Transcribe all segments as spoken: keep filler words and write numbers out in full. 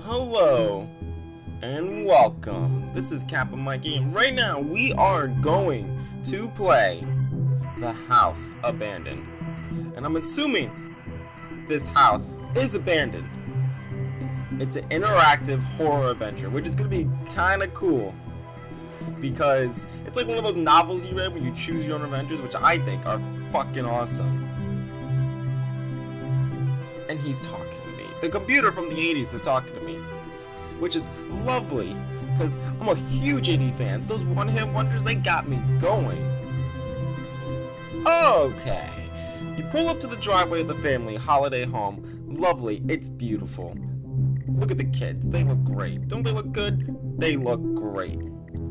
Hello and welcome. This is Kappa Mikey, and right now we are going to play The House Abandoned. And I'm assuming this house is abandoned. It's an interactive horror adventure, which is going to be kind of cool. Because it's like one of those novels you read where you choose your own adventures, which I think are fucking awesome. And he's talking to me. The computer from the eighties is talking to me, which is lovely, because I'm a huge eighties fan. So those one-hit wonders, they got me going. Okay. You pull up to the driveway of the family holiday home. Lovely. It's beautiful. Look at the kids. They look great. Don't they look good? They look great.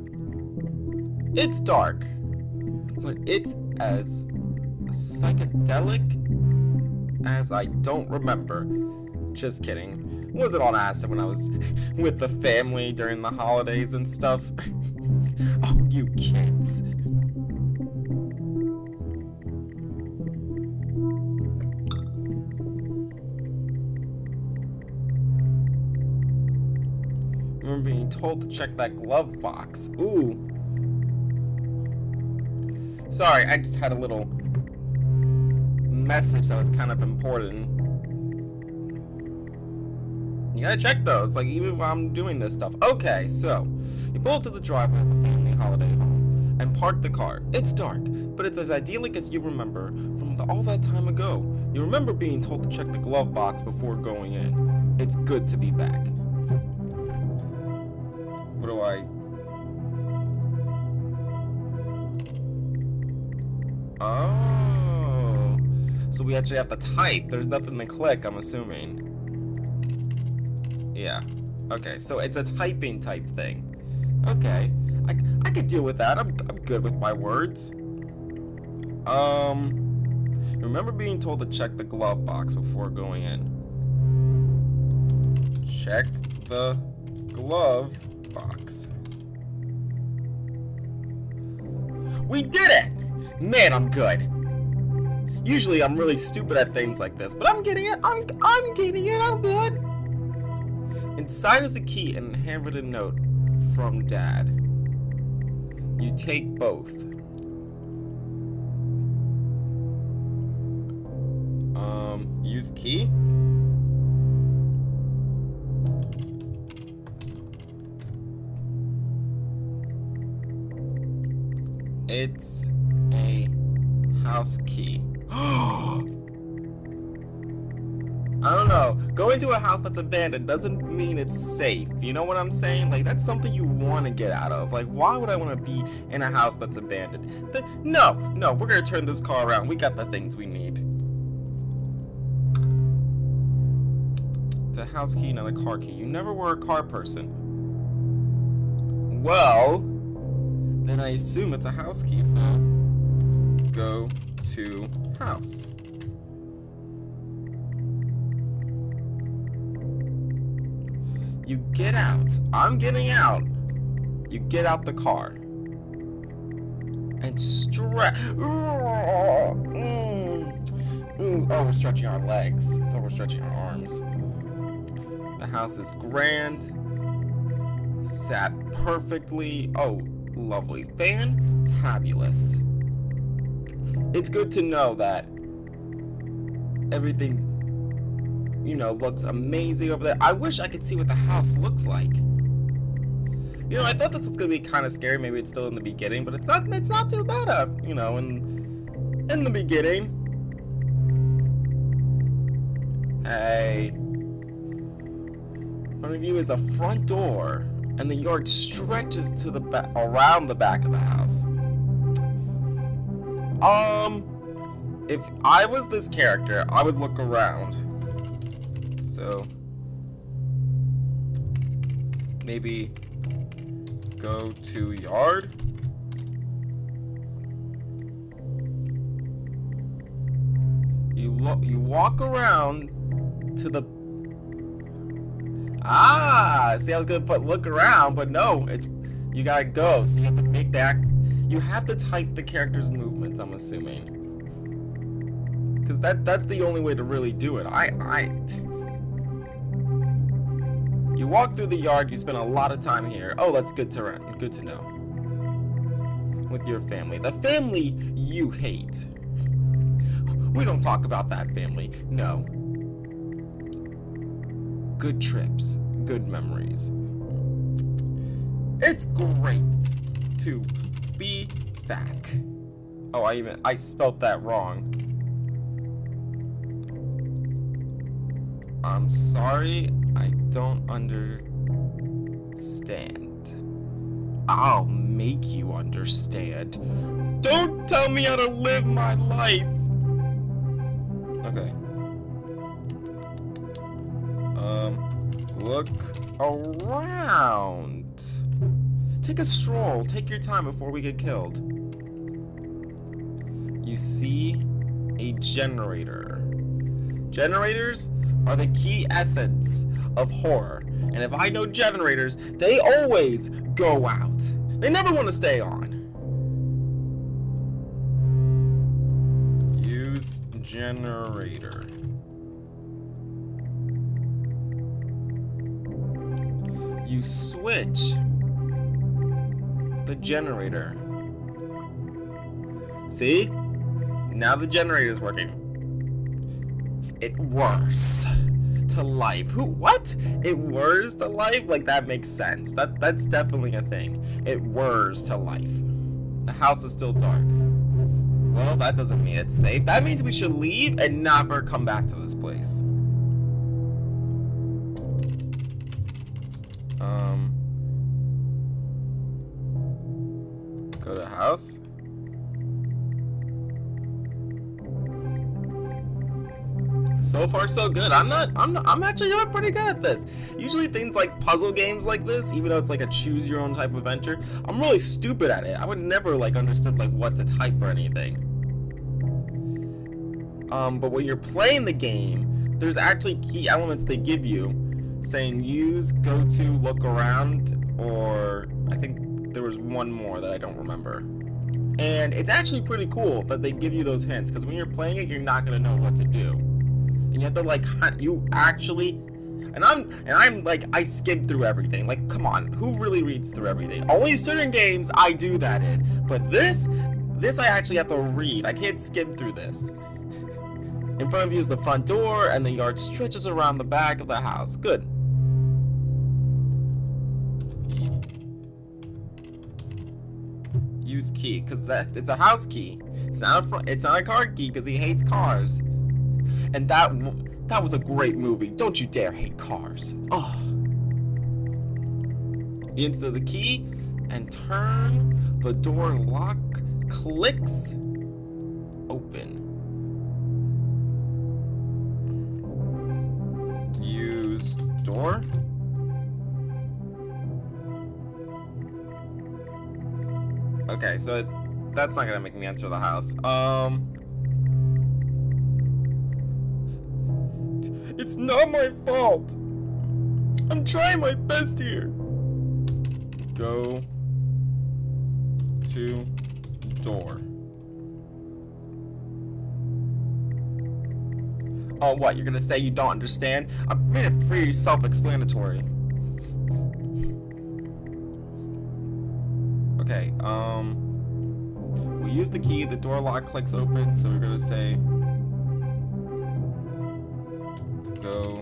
It's dark, but it's as psychedelic as I don't remember. Just kidding. Wasn't on acid when I was with the family during the holidays and stuff. Oh, you kids. Remember being told to check that glove box. Ooh. Sorry, I just had a little message that was kind of important. You gotta check those, like, even while I'm doing this stuff. Okay, so you pull up to the driveway of the family holiday home and park the car. It's dark, but it's as idyllic as you remember from the, all that time ago. You remember being told to check the glove box before going in. It's good to be back. What do I... Oh, so we actually have to type. There's nothing to click, I'm assuming. Yeah. Okay, so it's a typing type thing. Okay, I, I could deal with that. I'm, I'm good with my words. Um, remember being told to check the glove box before going in. Check the glove box. We did it! Man, I'm good. Usually I'm really stupid at things like this, but I'm getting it. I'm I'm getting it. I'm good. Inside is a key and a handwritten note from Dad. You take both. Um, use key. It's a house key. I don't know. Going to a house that's abandoned doesn't mean it's safe. You know what I'm saying? Like, that's something you want to get out of. Like, why would I want to be in a house that's abandoned? The, no, no, we're going to turn this car around. We got the things we need. It's a house key, not a car key. You never were a car person. Well, then I assume it's a house key, so go to house. You get out. I'm getting out. You get out the car. And stretch. Mm. Oh, we're stretching our legs. I thought we're stretching our arms. The house is grand. Sat perfectly. Oh, lovely. Fantabulous. It's good to know that everything, you know, looks amazing over there. I wish I could see what the house looks like. You know, I thought this was gonna be kind of scary. Maybe it's still in the beginning, but it's not. It's not too bad. Uh, you know, in in the beginning. Hey, in front of you is a front door, and the yard stretches to the back, around the back of the house. Um, if I was this character, I would look around. So, maybe go to yard. You look, you walk around to the. Ah, see, I was gonna put look around, but no, it's you gotta go. So you have to make that. You have to type the character's movements, I'm assuming. Because that, that's the only way to really do it. I, I... You You walk through the yard, you spend a lot of time here. Oh, that's good to good to know. With your family. The family you hate. We don't talk about that family. No. Good trips. Good memories. It's great to be back. Oh, I even I spelled that wrong. I'm sorry, I don't understand. I'll make you understand. Don't tell me how to live my life. Okay. Um, look around. Take a stroll. Take your time before we get killed. You see a generator. Generators are the key essence of horror. And if I know generators, they always go out. They never want to stay on. Use generator. You switch the generator. See? Now the generator is working. It whirs to life. Who? What? It whirs to life? Like, that makes sense. That that's definitely a thing. It whirs to life. The house is still dark. Well, that doesn't mean it's safe. That means we should leave and never come back to this place. Um. Go to house. So far, so good. I'm not, I'm not, I'm actually doing pretty good at this. Usually things like puzzle games like this, even though it's like a choose your own type of adventure, I'm really stupid at it. I would never like understood like what to type or anything. Um, but when you're playing the game, there's actually key elements they give you saying use, go to, look around, or I think there was one more that I don't remember. And it's actually pretty cool that they give you those hints, because when you're playing it, you're not going to know what to do. And you have to like, you actually, and I'm, and I'm like, I skip through everything. Like, come on, who really reads through everything? Only certain games I do that in, but this, this I actually have to read. I can't skip through this. In front of you is the front door, and the yard stretches around the back of the house. Good. Use key, because that it's a house key. It's not a front, it's not a car key, because he hates cars. And that that was a great movie. Don't you dare hate cars. Oh. You enter the key and turn. The door lock clicks open. Use door. Okay, so it, that's not gonna make me enter the house. Um. It's not my fault. I'm trying my best here. Go to door. Oh, what? You're gonna say you don't understand? I made it pretty self-explanatory. Okay, um... we use the key, the door lock clicks open, so we're gonna say... go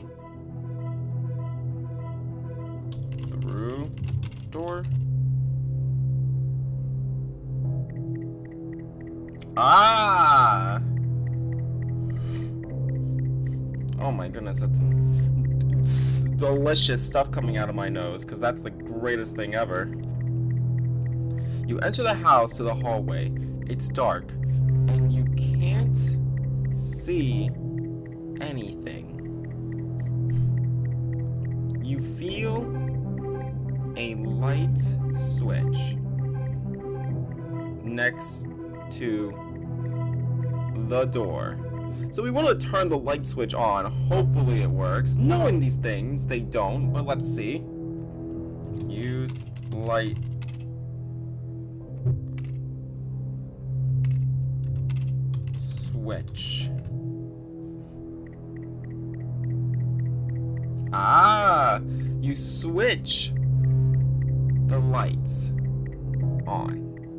through door. Ah! Oh my goodness, that's some delicious stuff coming out of my nose, because that's the greatest thing ever. You enter the house to the hallway. It's dark, and you can't see anything. You feel a light switch next to the door. So we want to turn the light switch on. Hopefully it works. Knowing these things, they don't, but let's see. Use light switch. Ah, you switch the lights on.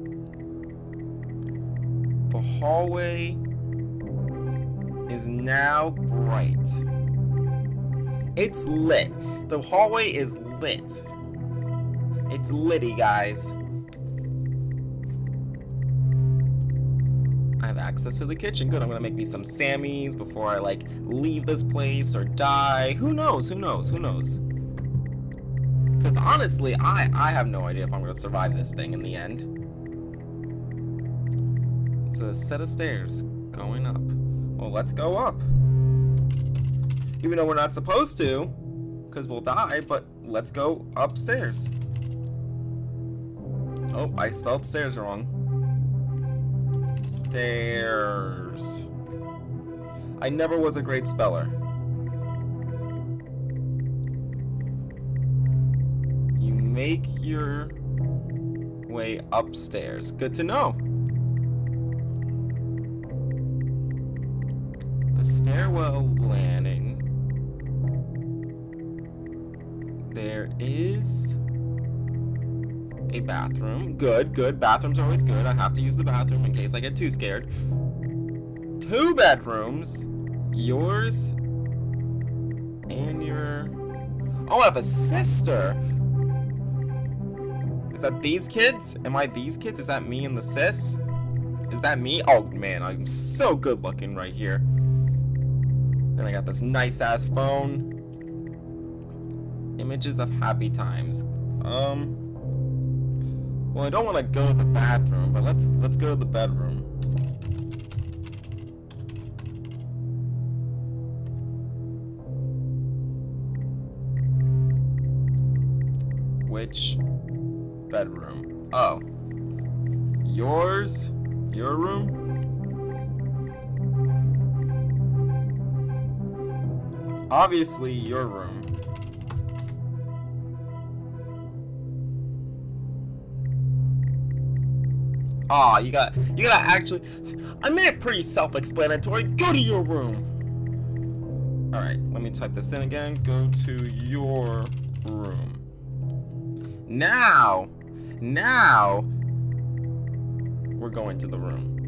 The hallway is now bright. It's lit. The hallway is lit. It's litty, guys. I have access to the kitchen. Good, I'm gonna make me some Sammys before I, like, leave this place or die. Who knows? Who knows? Who knows? Because honestly, I, I have no idea if I'm gonna survive this thing in the end. It's a set of stairs going up. Well, let's go up. Even though we're not supposed to, because we'll die, but let's go upstairs. Oh, I spelled stairs wrong. Stairs. I never was a great speller. You make your way upstairs. Good to know. The stairwell landing. There is a bathroom. Good, good. Bathrooms are always good. I have to use the bathroom in case I get too scared. Two bedrooms. Yours and your... Oh, I have a sister. Is that these kids? Am I these kids? Is that me and the sis? Is that me? Oh, man, I'm so good looking right here. Then I got this nice-ass phone. Images of happy times. Um... Well, I don't want to go to the bathroom, but let's let's go to the bedroom. Which bedroom? Oh. Yours? Your room? Obviously, your room. Aw, oh, you got, you gotta actually, I made it pretty self-explanatory. Go to your room. Alright, let me type this in again. Go to your room. Now, now, we're going to the room.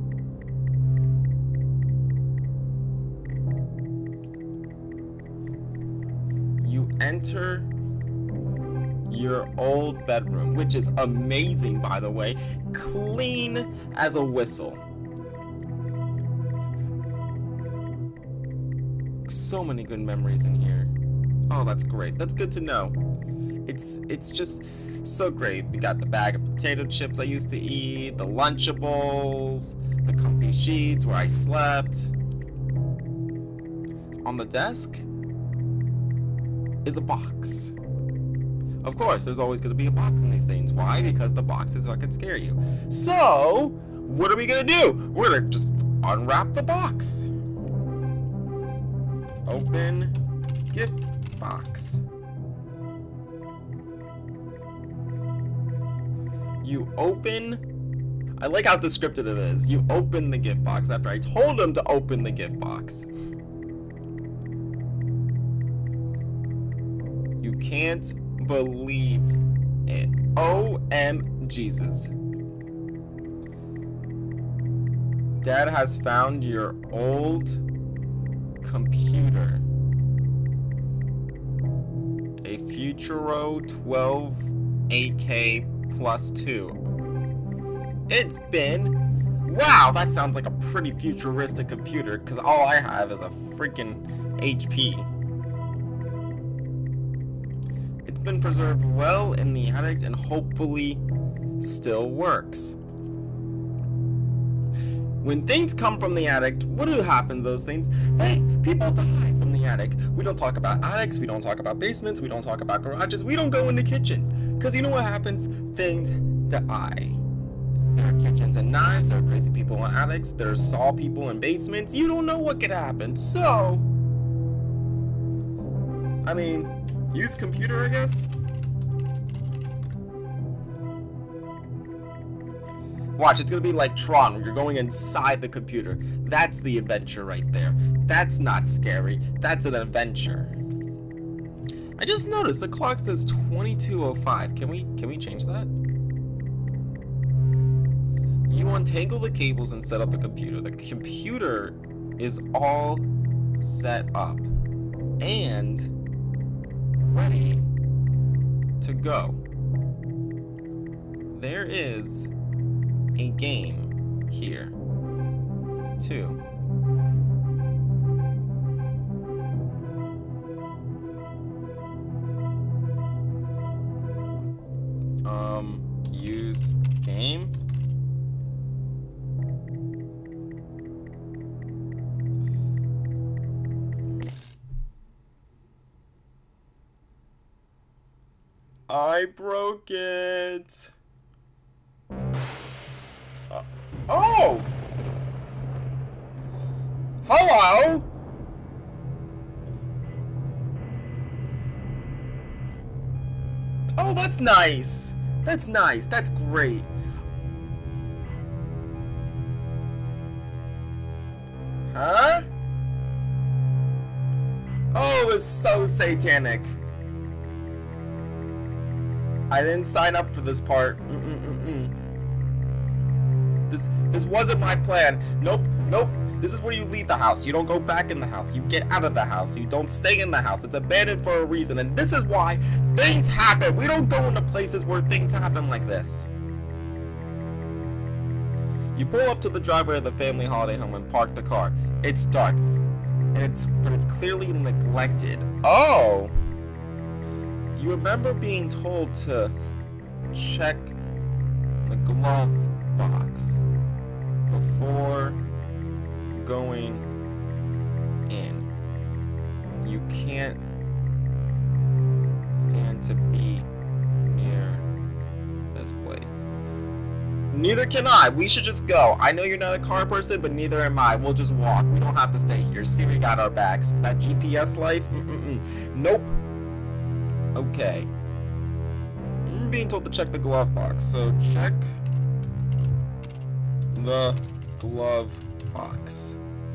You enter your old bedroom, which is amazing, by the way. Clean as a whistle. So many good memories in here. Oh, that's great. That's good to know. It's it's just so great. We got the bag of potato chips I used to eat, the Lunchables, the comfy sheets where I slept. On the desk is a box. Of course, there's always going to be a box in these things. Why? Because the boxes fucking scare you. So, what are we going to do? We're going to just unwrap the box. Open gift box. You open... I like how descriptive it is. You open the gift box after I told him to open the gift box. You can't believe it. O M Jesus. Dad has found your old computer. A Futuro twelve eight K plus two. It's been... Wow, that sounds like a pretty futuristic computer, because all I have is a freaking H P. Been preserved well in the attic and hopefully still works. When things come from the attic, what do happen to those things? Hey, people die from the attic. We don't talk about attics, we don't talk about basements, we don't talk about garages, we don't go into kitchens. Because you know what happens? Things die. There are kitchens and knives, there are crazy people in attics, there are saw people in basements. You don't know what could happen. So, I mean, use computer, I guess? Watch, it's gonna be like Tron, where you're going inside the computer. That's the adventure right there. That's not scary. That's an adventure. I just noticed the clock says twenty-two oh five. Can we can we change that? You untangle the cables and set up the computer. The computer is all set up and ready to go. There is a game here too. Um, use game. I broke it. Uh, oh! Hello? Oh, that's nice. That's nice. That's great. Huh? Oh, it's so satanic. I didn't sign up for this part. Mm-mm-mm-mm. This this wasn't my plan. Nope, nope. This is where you leave the house. You don't go back in the house. You get out of the house. You don't stay in the house. It's abandoned for a reason. And this is why things happen. We don't go into places where things happen like this. You pull up to the driveway of the family holiday home and park the car. It's dark. And it's but it's clearly neglected. Oh. You remember being told to check the glove box before going in. You can't stand to be near this place. Neither can I. We should just go. I know you're not a car person, but neither am I. We'll just walk. We don't have to stay here. Siri got our backs. That G P S life? Mm-mm-mm. Nope. Okay. I'm being told to check the glove box, so check the glove box.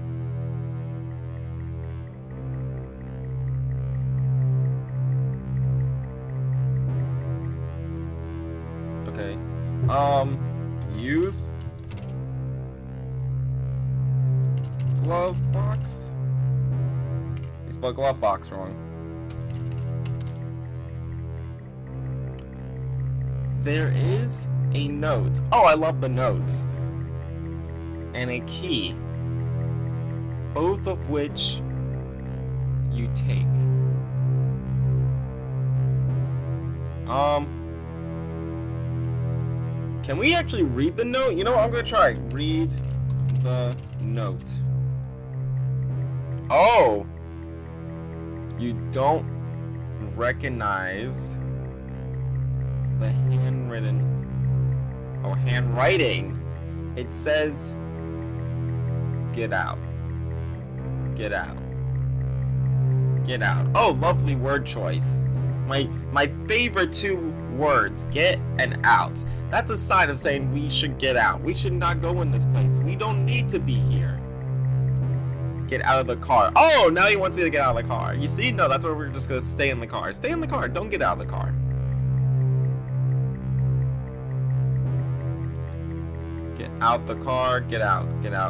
Okay. Um, use glove box. You spelled glove box wrong. There is a note. Oh, I love the notes. And a key. Both of which you take. Um. Can we actually read the note? You know what? I'm gonna try. Read the note. Oh! You don't recognize the handwritten, oh, handwriting. It says, get out. Get out. Get out. Oh, lovely word choice. My, my favorite two words, get and out. That's a sign of saying we should get out. We should not go in this place. We don't need to be here. Get out of the car. Oh, now he wants me to get out of the car. You see? No, that's where we're just gonna stay in the car. Stay in the car. Don't get out of the car. Get out the car. Get out. Get out.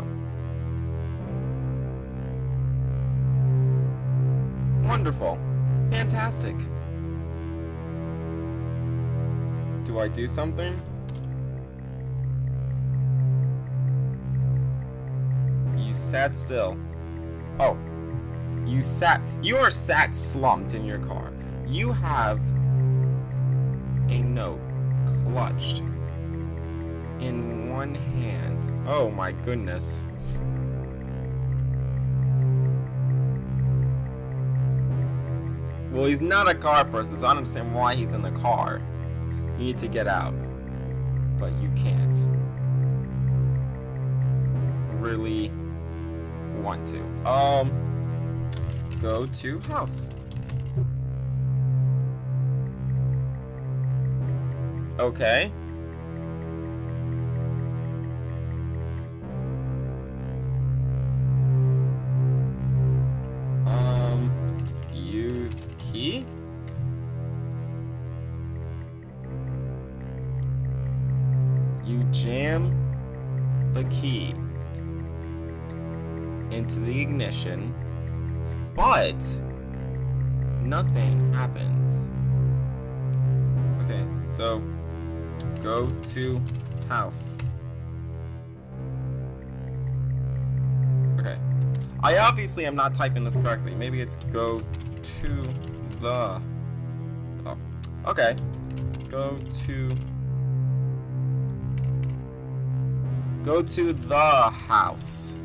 Wonderful. Fantastic. Do I do something? You sat still. Oh. You sat. You are sat slumped in your car. You have a note clutched in one hand. Oh my goodness. Well, he's not a car person, so I don't understand why he's in the car. You need to get out, but you can't really want to. Um, go to house. Okay. Um, use key. You jam the key into the ignition, but nothing happens. Okay, so go to house. Okay. I obviously am not typing this correctly. Maybe it's go to the... Oh, okay. Go to... Go to the house.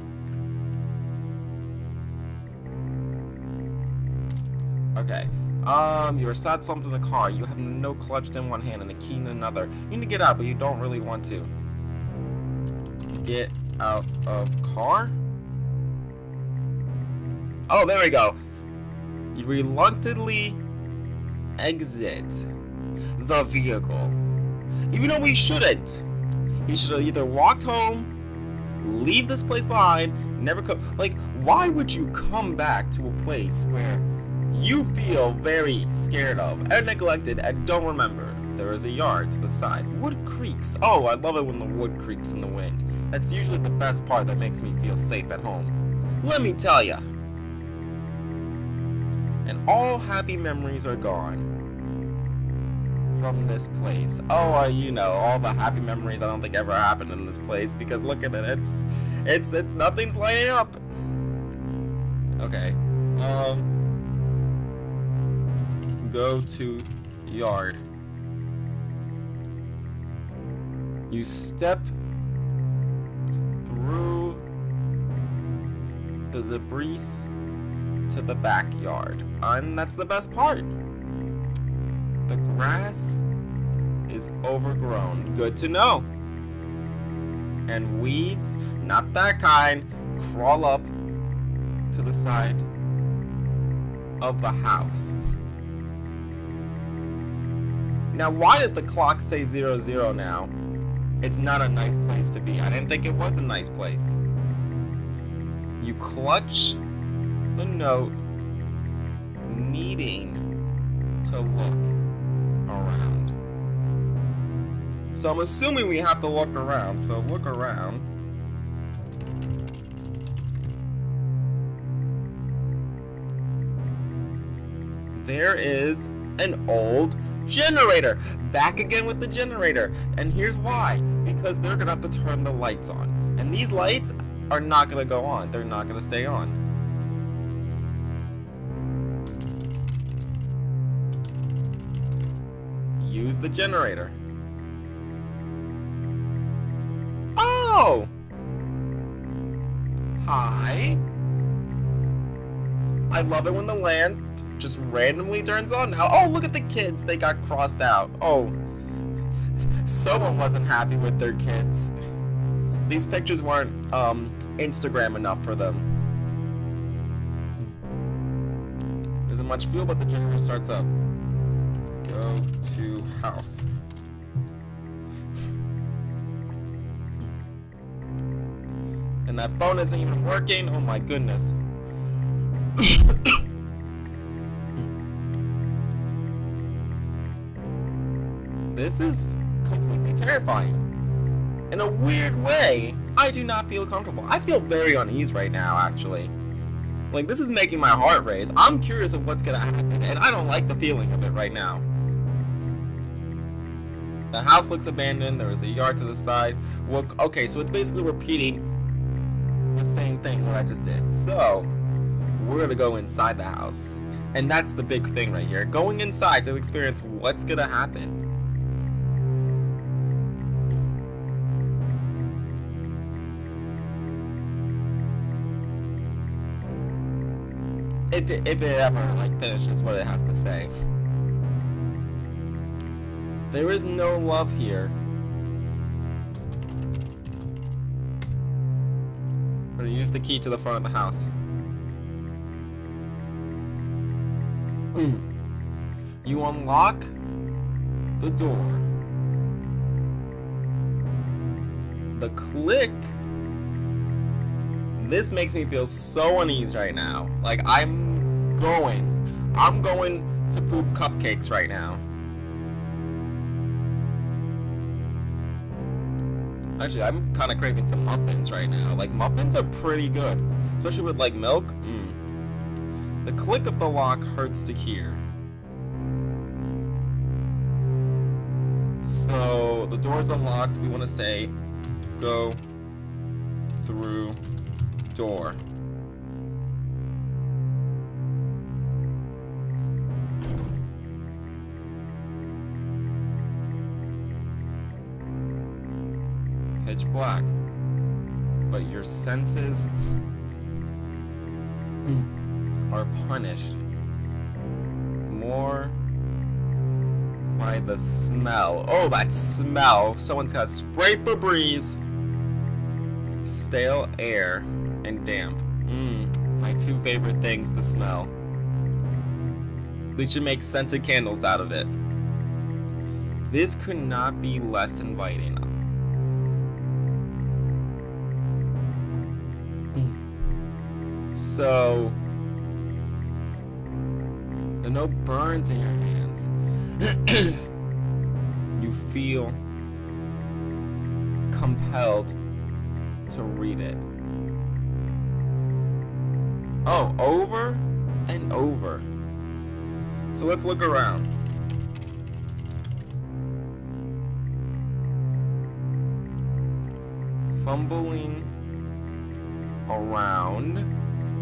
Okay. Um, you are sad slumped in the car. You have no clutch in one hand and a key in another. You need to get out, but you don't really want to. Get out of car? Oh, there we go. You reluctantly exit the vehicle. Even though we shouldn't. He should have either walked home, leave this place behind, never come. Like, why would you come back to a place where you feel very scared of and neglected and don't remember? There is a yard to the side. Wood creaks. Oh, I love it when the wood creaks in the wind. That's usually the best part that makes me feel safe at home. Let me tell ya. And all happy memories are gone from this place. Oh, uh, you know, all the happy memories I don't think ever happened in this place, because look at it, it's, it's, it, nothing's lighting up. Okay, um, go to yard. You step through the debris to the backyard, and that's the best part. The grass is overgrown. Good to know. And weeds, not that kind, crawl up to the side of the house. Now, why does the clock say zero zero now? It's not a nice place to be. I didn't think it was a nice place. You clutch the note, needing to look around. So I'm assuming we have to look around. So look around. There is an old generator. Back again with the generator. And here's why. Because they're gonna have to turn the lights on. And these lights are not gonna go on. They're not gonna stay on. Use the generator. Oh! Hi. I love it when the lamp just randomly turns on now. Oh, look at the kids. They got crossed out. Oh. Someone wasn't happy with their kids. These pictures weren't um, Instagram enough for them. There isn't much fuel, but the generator starts up. Go to house. And that phone isn't even working. Oh my goodness. This is completely terrifying. In a weird way, I do not feel comfortable. I feel very uneasy right now, actually. Like, this is making my heart race. I'm curious of what's gonna happen, and I don't like the feeling of it right now. The house looks abandoned. There is a yard to the side. Well, okay, so it's basically repeating the same thing what I just did. So, we're gonna go inside the house. And that's the big thing right here. Going inside to experience what's gonna happen. If it, if it ever, like, finishes what it has to say. There is no love here. I'm gonna use the key to the front of the house. Mm. You unlock the door. The click. This makes me feel so uneasy right now. Like, I'm going. I'm going to poop cupcakes right now. Actually, I'm kind of craving some muffins right now. Like, muffins are pretty good. Especially with, like, milk. Mm. The click of the lock hurts to hear. So, the door's unlocked. We want to say, go through door. Pitch black, but your senses are punished more by the smell. Oh, that smell! Someone's got spray Febreze, stale air, and damp. Mmm, my two favorite things to smell. They should make scented candles out of it. This could not be less inviting. So, the note burns in your hands. You feel compelled to read it. Oh, over and over. So let's look around. Fumbling around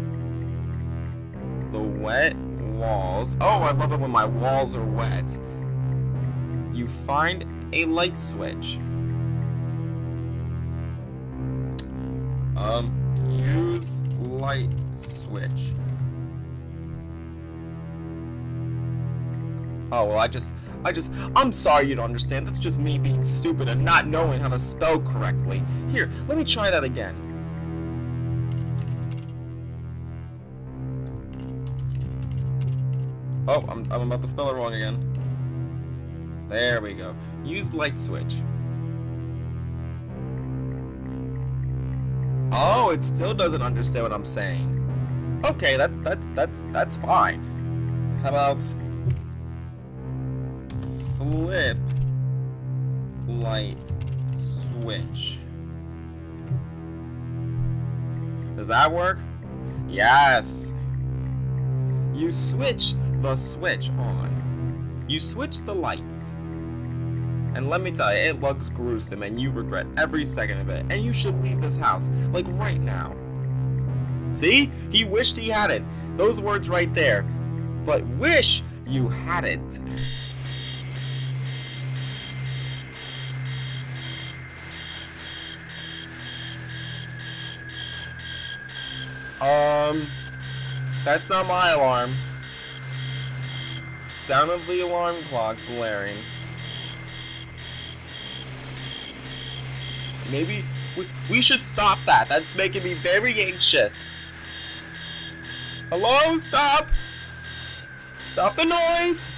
the wet walls. Oh, I love it when my walls are wet. You find a light switch. Um, use light switch. Oh, well, I just, I just, I'm sorry you don't understand. That's just me being stupid and not knowing how to spell correctly. Here, let me try that again. Oh, I'm, I'm about to spell it wrong again. There we go. Use light switch. Oh, it still doesn't understand what I'm saying. Okay, that that that's that's fine. How about flip light switch? Does that work? Yes. You switch the switch on. You switch the lights. And let me tell you, it looks gruesome and you regret every second of it. And you should leave this house, like right now. See? He wished he had it. Those words right there. But wish you had it. Um, that's not my alarm. Sound of the alarm clock blaring. Maybe we, we should stop that. That's making me very anxious. Hello? Stop! Stop the noise!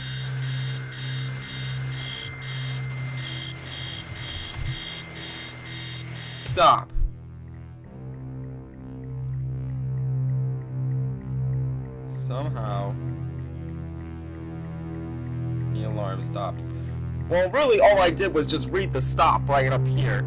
Stop. Somehow the alarm stops. Well, really, all I did was just read the stop right up here.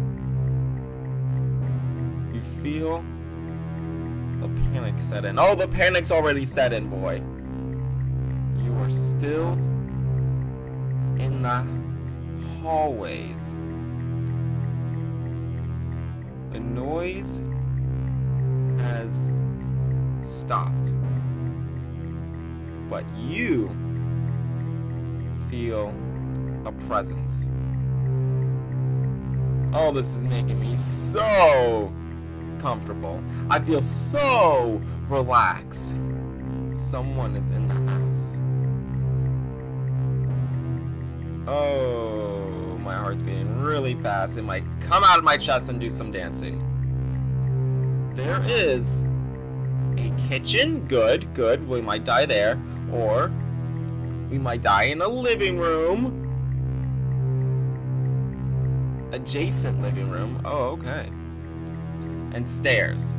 You feel the panic set in. Oh, the panic's already set in, boy. You are still in the hallways. The noise has stopped. But you feel a presence. Oh, this is making me so comfortable. I feel so relaxed. Someone is in the house. Oh, my heart's beating really fast. It might come out of my chest and do some dancing. There is a kitchen. Good, good. We might die there. Or we might die in a living room. Adjacent living room. Oh, okay. And stairs.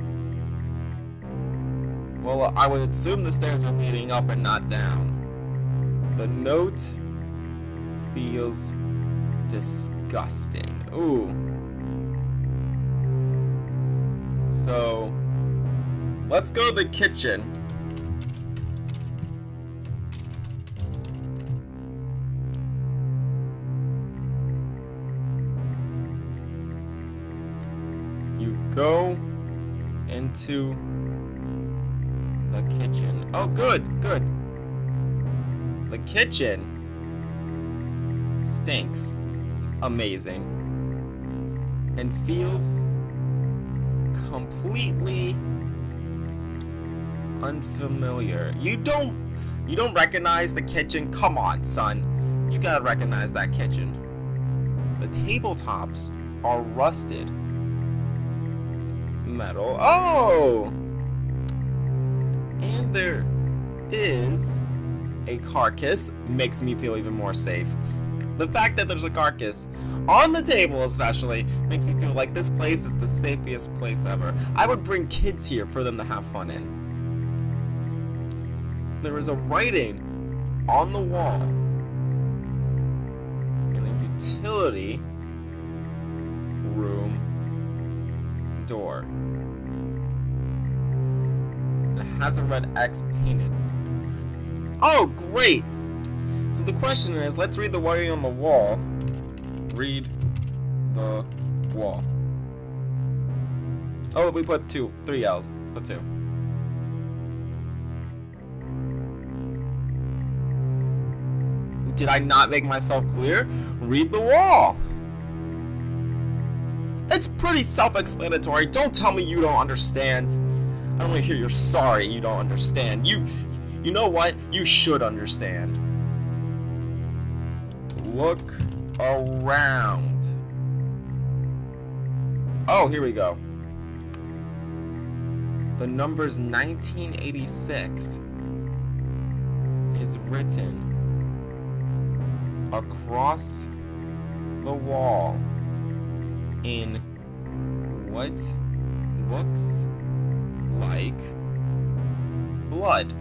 Well, I would assume the stairs are leading up and not down. The note feels disgusting. Ooh. So, let's go to the kitchen. You go into the kitchen. Oh, good, good. The kitchen stinks. Amazing. And feels completely unfamiliar. You don't you don't recognize the kitchen? Come on, son. You gotta recognize that kitchen. The tabletops are rusted metal. Oh! And there is a carcass. Makes me feel even more safe. The fact that there's a carcass on the table especially makes me feel like this place is the safest place ever. I would bring kids here for them to have fun in. There is a writing on the wall in a utility room door. It has a red X painted. Oh, great! So the question is, let's read the writing on the wall. Read the wall. Oh, we put two, three L's. Let's put two. Did I not make myself clear? Read the wall. It's pretty self-explanatory. Don't tell me you don't understand. I don't want to hear you're sorry you don't understand. You, you know what? You should understand. Look around. Oh, here we go. The numbers nineteen eighty-six is written across the wall in what looks like blood.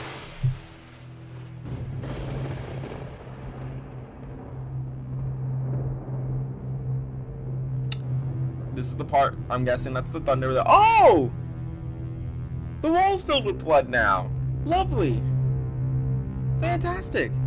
This is the part, I'm guessing that's the thunder. That, oh! The wall's filled with blood now. Lovely. Fantastic.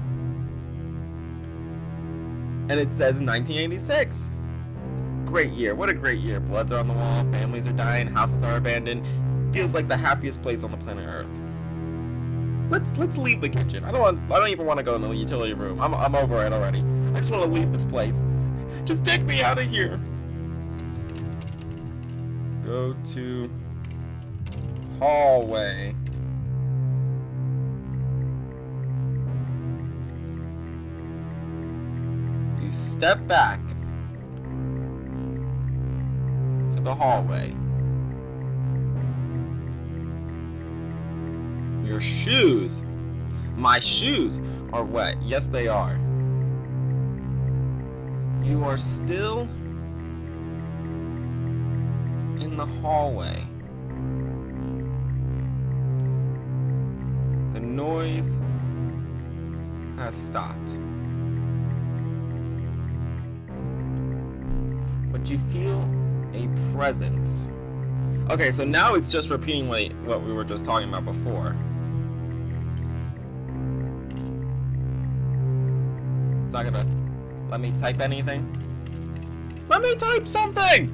And it says nineteen eighty-six. Great year. What a great year. Bloods are on the wall, families are dying, houses are abandoned. Feels like the happiest place on the planet Earth. Let's let's leave the kitchen. I don't want I don't even want to go in the utility room. I'm I'm over it already. I just want to leave this place. Just take me out of here. Go to hallway. You step back to the hallway. Your shoes, my shoes are wet. Yes, they are. You are still in the hallway. The noise has stopped. But you feel a presence. Okay, so now it's just repeating what, what we were just talking about before. It's not gonna let me type anything. Let me type something!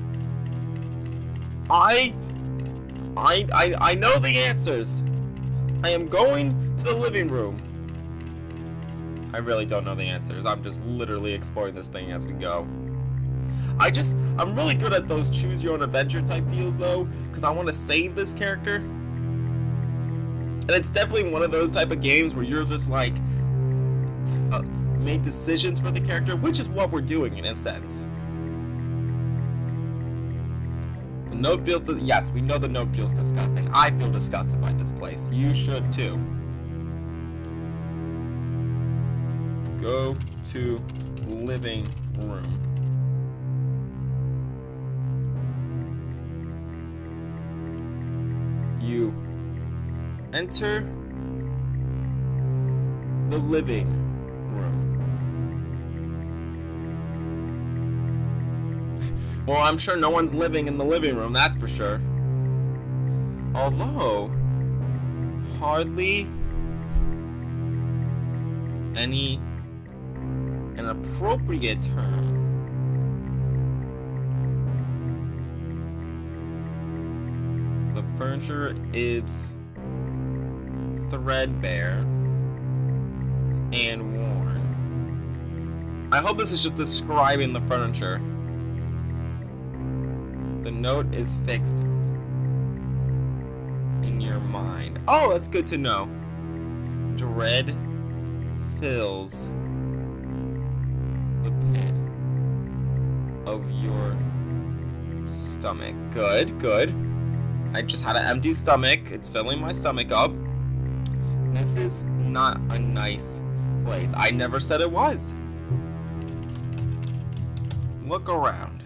I, I, I, I know the answers. I am going to the living room. I really don't know the answers. I'm just literally exploring this thing as we go. I just, I'm really good at those choose your own adventure type deals though, because I want to save this character. And it's definitely one of those type of games where you're just like, uh, make decisions for the character, which is what we're doing in a sense. The note feels, yes, we know the note feels disgusting. I feel disgusted by this place. You should too. Go to living room. You enter the living room. Well, I'm sure no one's living in the living room, that's for sure. Although, hardly any an appropriate term. The furniture is threadbare and worn. I hope this is just describing the furniture. The note is fixed in your mind. Oh, that's good to know. Dread fills the pit of your stomach. Good, good. I just had an empty stomach. It's filling my stomach up. This is not a nice place. I never said it was. Look around.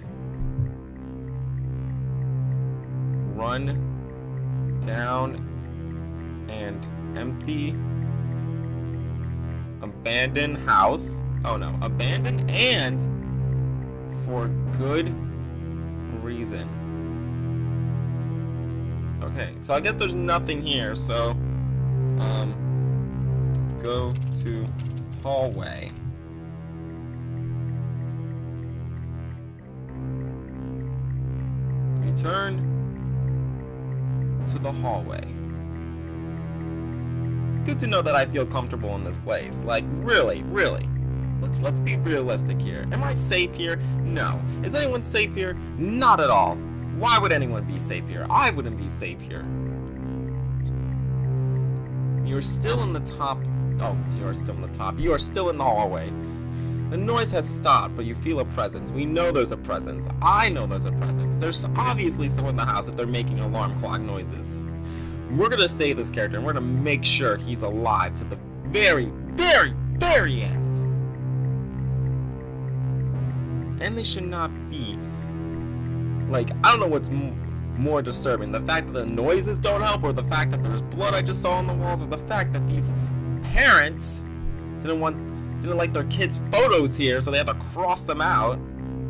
Run down and empty abandoned house. Oh no, abandoned and for good reason. Okay, so I guess there's nothing here, so um go to hallway. Return to the hallway. It's good to know that I feel comfortable in this place. Like, really, really. Let's let's be realistic here. Am I safe here? No. Is anyone safe here? Not at all. Why would anyone be safe here? I wouldn't be safe here. You're still in the top. Oh, you are still in the top. You are still in the hallway. The noise has stopped, but you feel a presence. We know there's a presence. I know there's a presence. There's obviously someone in the house if they're making alarm clock noises. We're gonna save this character, and we're gonna make sure he's alive to the very, very, very end. And they should not be. Like, I don't know what's m more disturbing. The fact that the noises don't help, or the fact that there's blood I just saw on the walls, or the fact that these parents didn't want didn't like their kids' photos here, so they had to cross them out.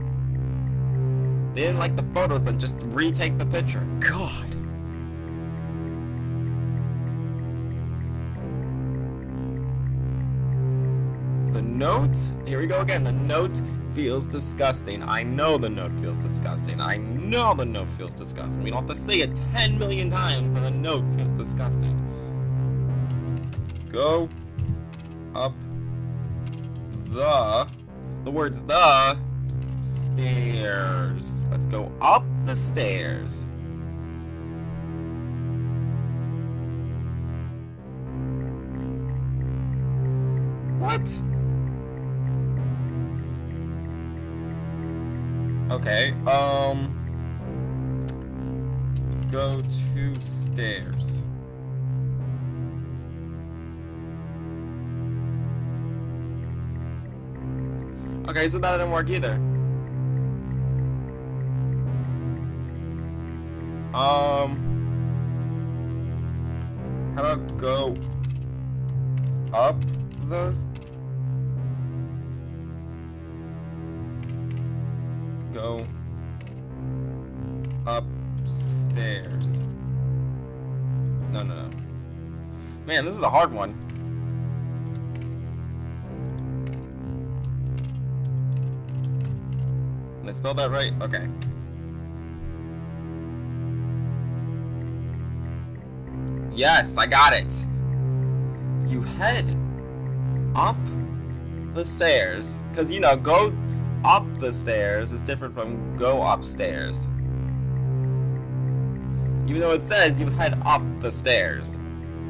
They didn't like the photos and just retake the picture. God. The note, here we go again. The note feels disgusting. I know the note feels disgusting. I know the note feels disgusting. We don't have to say it ten million times that the note feels disgusting. Go up the, the words the, stairs. Let's go up the stairs. What? Okay, um, go to stairs. Okay, so that didn't work either. Um, how about go up the go upstairs? No, no, no. Man, this is a hard one. Did I spell that right? Okay. Yes, I got it. You head up the stairs, because, you know, go up the stairs is different from go upstairs. Even though it says you head up the stairs.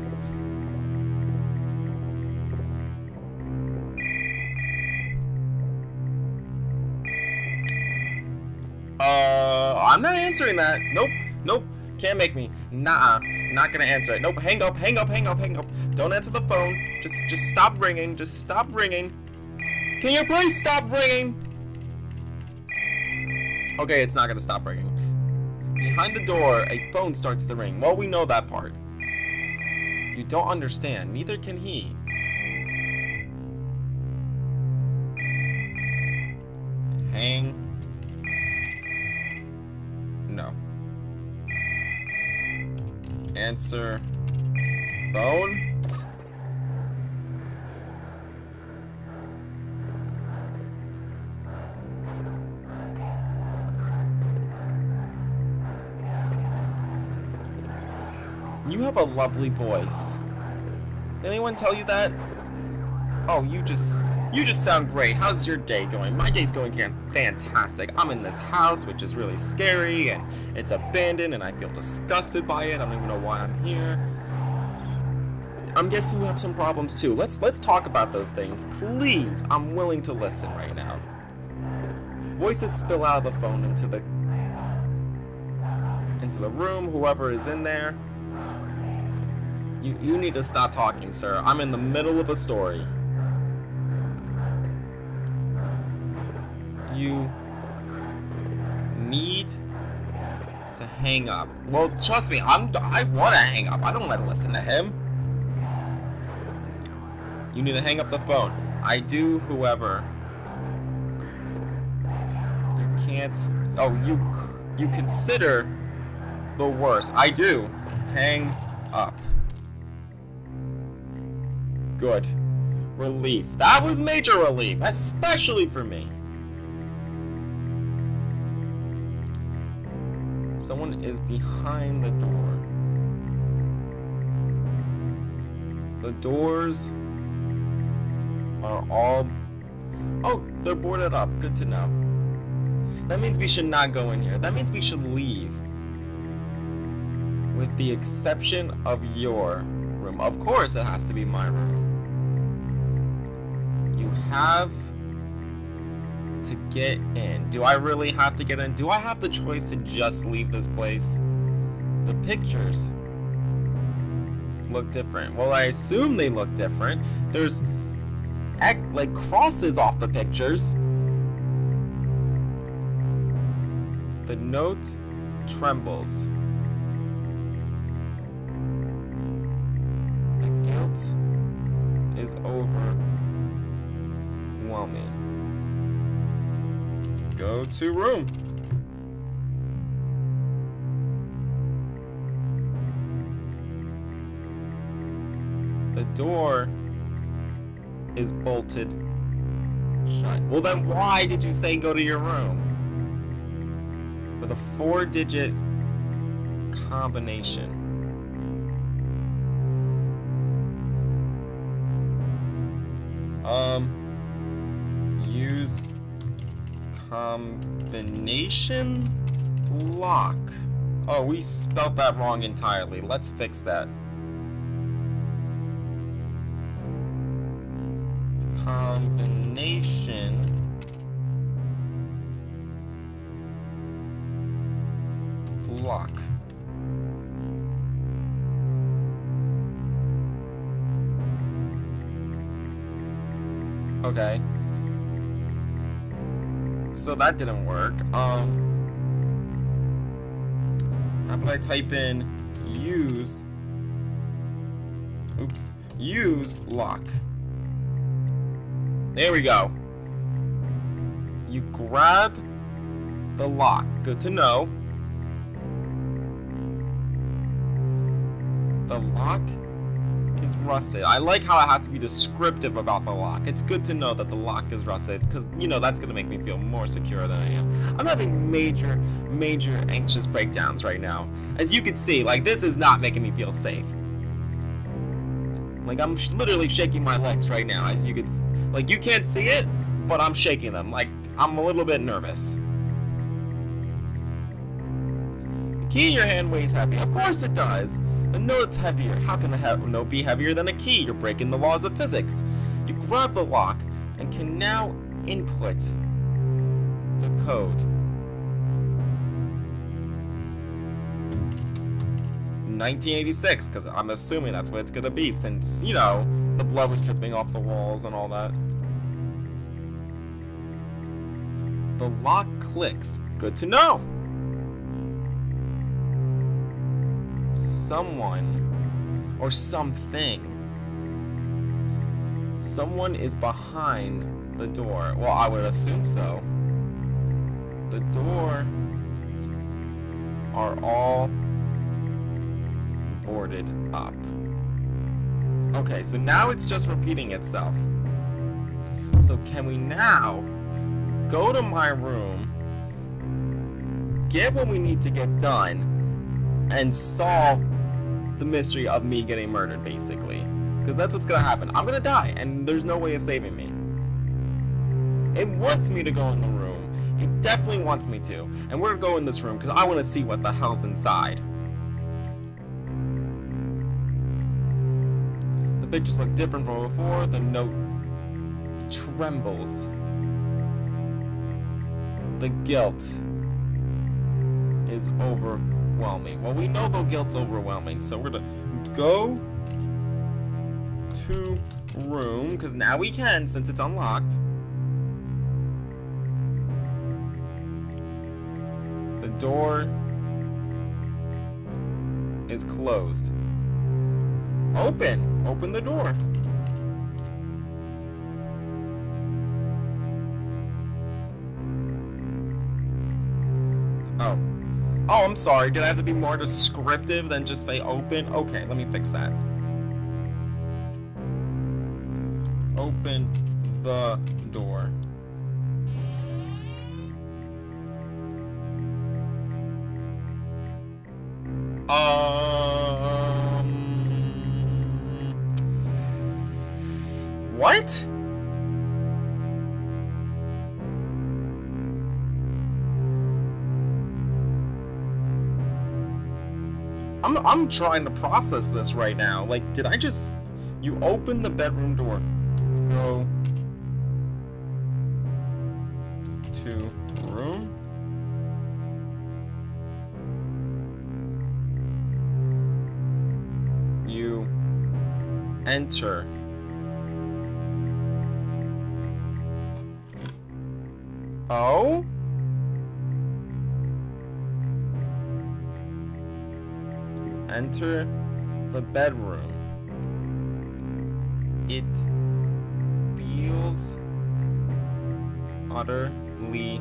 Uh, I'm not answering that. Nope, nope, can't make me. Nah, not gonna answer it. Nope, hang up, hang up, hang up, hang up. Don't answer the phone. Just, just stop ringing. Just stop ringing. Can you please stop ringing? Okay, it's not gonna stop ringing. Behind the door, a phone starts to ring. Well, we know that part. You don't understand. Neither can he. Hang answer phone. You have a lovely voice. Did anyone tell you that? Oh, you just you just sound great. How's your day going? My day's going fantastic. I'm in this house, which is really scary, and it's abandoned, and I feel disgusted by it. I don't even know why I'm here. I'm guessing you have some problems too. Let's let's talk about those things, please. I'm willing to listen right now. Voices spill out of the phone into the into the room. Whoever is in there. You, you need to stop talking, sir. I'm in the middle of a story. You need to hang up. Well, trust me, I'm, I want to hang up. I don't want to listen to him. You need to hang up the phone. I do, whoever. You can't... Oh, you, you consider the worst. I do. Hang up. Good. Relief. That was major relief, especially for me. Someone is behind the door. The doors are all... Oh, they're boarded up. Good to know. That means we should not go in here. That means we should leave. With the exception of your room. Of course it has to be my room. You have to get in. Do I really have to get in? Do I have the choice to just leave this place? The pictures look different. Well, I assume they look different. There's like crosses off the pictures. The note trembles. The guilt is overwhelming. Go to room. The door is bolted shut. Well, then why did you say go to your room? With a four-digit combination. Um, use combination lock. Oh, we spelled that wrong entirely. Let's fix that. Combination lock. Okay. So that didn't work. Um, how about I type in use, oops, use lock. There we go. You grab the lock. Good to know. The lock is rusted. I like how it has to be descriptive about the lock. It's good to know that the lock is rusted because, you know, that's going to make me feel more secure than I am. I'm having major, major anxious breakdowns right now. As you can see, like, this is not making me feel safe. Like, I'm sh literally shaking my legs right now, as you can see. Like, you can't see it, but I'm shaking them. Like, I'm a little bit nervous. The key in your hand weighs heavy. Of course it does. The note's heavier. How can a note be heavier than a key? You're breaking the laws of physics. You grab the lock and can now input the code. nineteen eighty-six, because I'm assuming that's what it's going to be since, you know, the blood was dripping off the walls and all that. The lock clicks. Good to know. Someone or something. Someone is behind the door. Well, I would assume so. The doors are all boarded up. Okay, so now it's just repeating itself. So can we now go to my room, get what we need to get done, and solve the mystery of me getting murdered, basically? Because that's what's gonna happen. I'm gonna die, and there's no way of saving me. It wants me to go in the room. It definitely wants me to. And we're gonna go in this room because I want to see what the hell's inside. The pictures look different from before. The note trembles. The guilt is overwhelming. Well, we know the guilt's overwhelming, so we're gonna go to room, because now we can, since it's unlocked. The door is closed. Open! Open the door. Oh. Oh, I'm sorry. Did I have to be more descriptive than just say open? Okay, let me fix that. Open the door. Um. What? I'm I'm trying to process this right now. Like, did I just you open the bedroom door? Go to room. You enter. Oh? You enter the bedroom. It feels utterly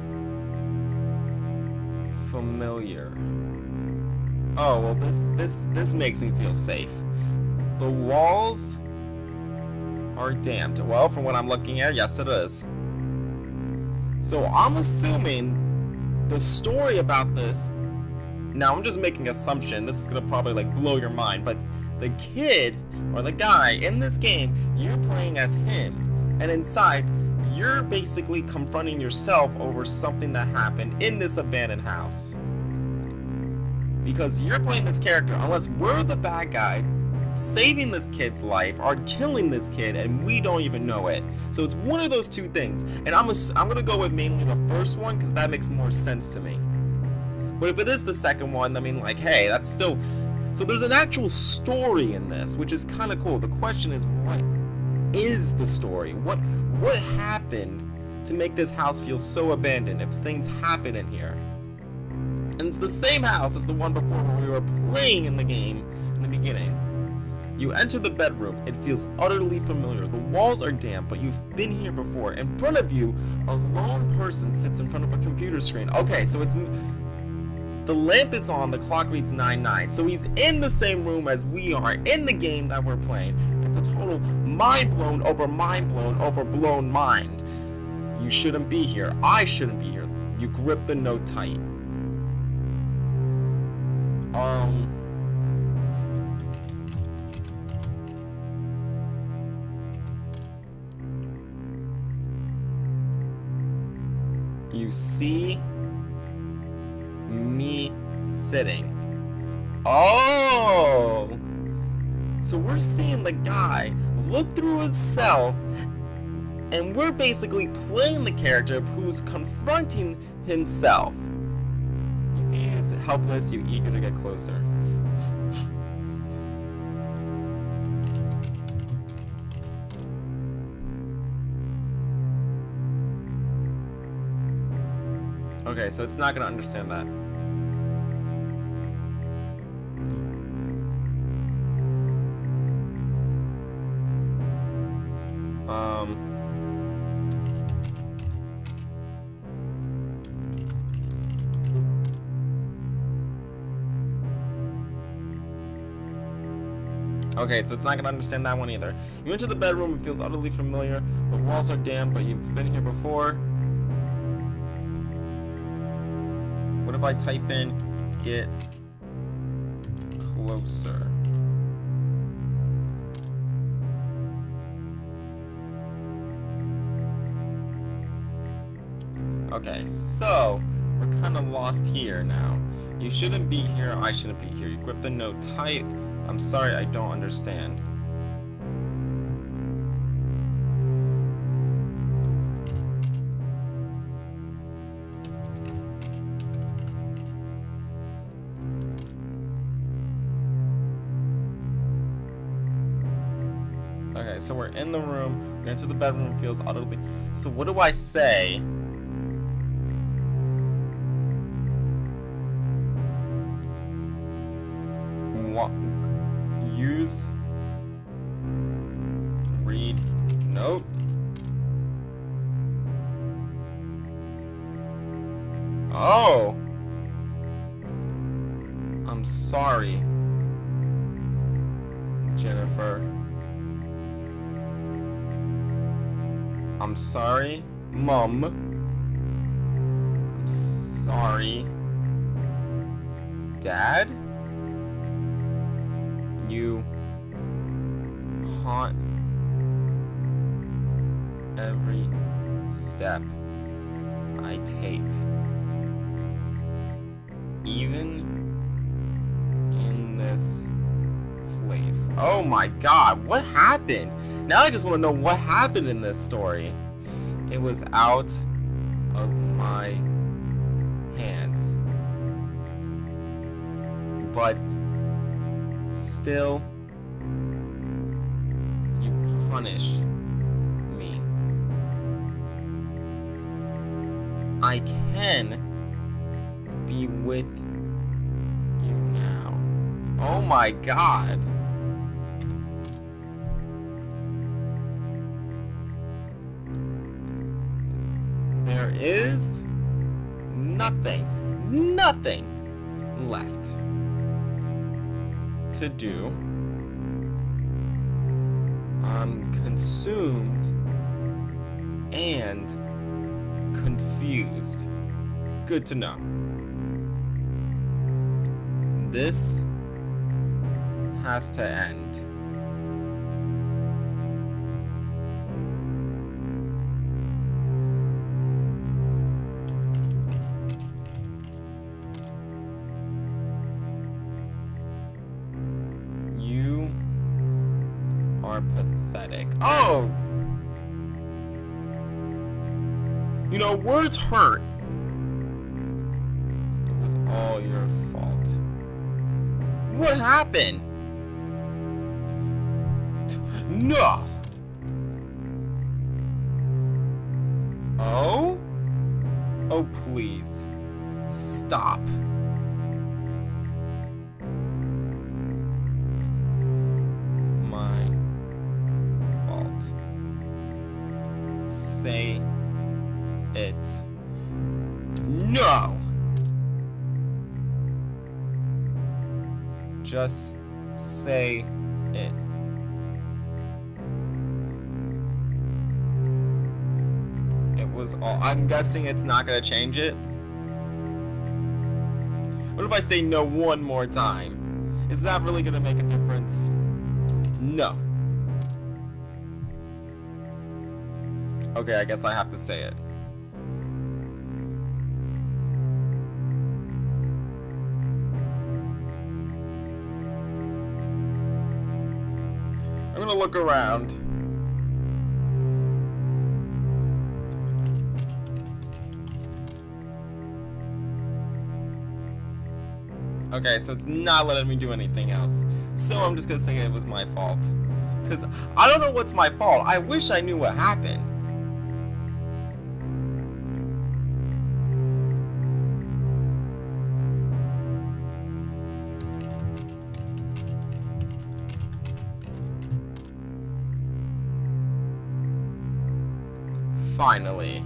familiar. Oh, well, this this this makes me feel safe. The walls are damp. Well, from what I'm looking at, yes it is. So I'm assuming the story about this, now I'm just making an assumption, this is gonna probably like blow your mind, but the kid, or the guy in this game, you're playing as him, and inside, you're basically confronting yourself over something that happened in this abandoned house. Because you're playing this character, unless we're the bad guy, saving this kid's life, or killing this kid, and we don't even know it. So it's one of those two things, and I'm, a, I'm gonna go with mainly the first one, because that makes more sense to me. But if it is the second one, I mean, like, hey, that's still... So there's an actual story in this, which is kind of cool. The question is, what is the story? What what happened to make this house feel so abandoned if things happen in here? And it's the same house as the one before where we were playing in the game in the beginning. You enter the bedroom. It feels utterly familiar. The walls are damp, but you've been here before. In front of you, a lone person sits in front of a computer screen. Okay, so it's... The lamp is on, the clock reads nine nine, so he's in the same room as we are in the game that we're playing. It's a total mind blown over mind blown over blown mind. You shouldn't be here. I shouldn't be here. You grip the note tight. Um... You see me sitting. Oh! So we're seeing the guy look through himself, and we're basically playing the character who's confronting himself. You see he's helpless, you eager to get closer. Okay, so it's not gonna understand that. Um. Okay, so it's not gonna understand that one either. You enter the bedroom, it feels utterly familiar. The walls are damp, but you've been here before. What if I type in get closer? Okay, so we're kind of lost here now. You shouldn't be here, I shouldn't be here. You grip the note tight. I'm sorry, I don't understand. Okay, so we're in the room. We enter the bedroom, it feels utterly... So what do I say? What? Use... Read... Note? Oh! I'm sorry, Jennifer. I'm sorry, Mom. I'm sorry, Dad. You haunt every step I take, even in this place. Oh my God, what happened? Now I just want to know what happened in this story. It was out of my hands. But still, you punish me. I can be with you now. Oh my God. There is nothing, nothing left to do. I'm consumed and confused. Good to know. This has to end. You are pathetic. Oh! You know, words hurt. It was all your fault. What happened? No! Oh? Oh, please. Stop. My fault. Say it. No! Just say it. It was all. I'm guessing it's not gonna change it. What if I say no one more time? Is that really gonna make a difference? No. Okay, I guess I have to say it. I'm gonna look around. Okay, so it's not letting me do anything else. So I'm just gonna say it was my fault. Because I don't know what's my fault. I wish I knew what happened. Finally.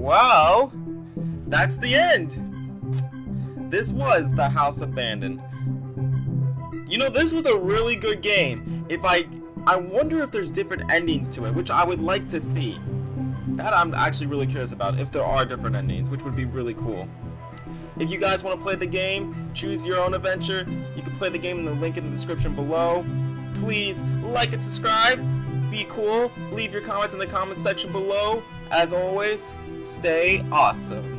well, that's the end. This was The House Abandoned. You know, this was a really good game. If I, I wonder if there's different endings to it, which I would like to see. That I'm actually really curious about, if there are different endings, which would be really cool. If you guys want to play the game, choose your own adventure, you can play the game in the link in the description below. Please like and subscribe, be cool, leave your comments in the comments section below. As always, stay awesome.